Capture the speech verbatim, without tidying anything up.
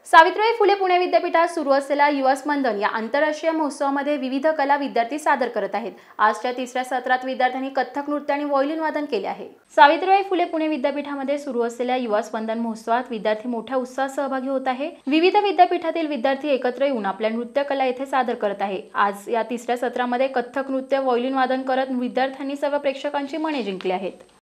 सावित्रीबाई फुले पुणे विद्यापीठात सुरू असलेल्या युवा स्पंदन या आंतरराष्ट्रीय महोत्सवामध्ये विविध कला विद्यार्थी सादर करत आहेत। आजच्या तिसऱ्या सत्रात विद्यार्थ्यांनी कथ्थक नृत्य आणि व्हायोलिन वादन केले आहे। सावित्रीबाई फुले पुणे विद्यापीठामध्ये सुरू असलेल्या युवा स्पंदन महोत्सवात विद्यार्थी मोठ्या उत्साहात सहभागी होत आहे। विविध विद्यापीठातील विद्यार्थी एकत्र येऊन आपल्या नृत्य कला येथे सादर करत आहे। आज या तिसऱ्या सत्रामध्ये कथ्थक नृत्य व्हायोलिन वादन करत विद्यार्थ्यांनी सर्व प्रेक्षकांची मने जिंकली आहेत।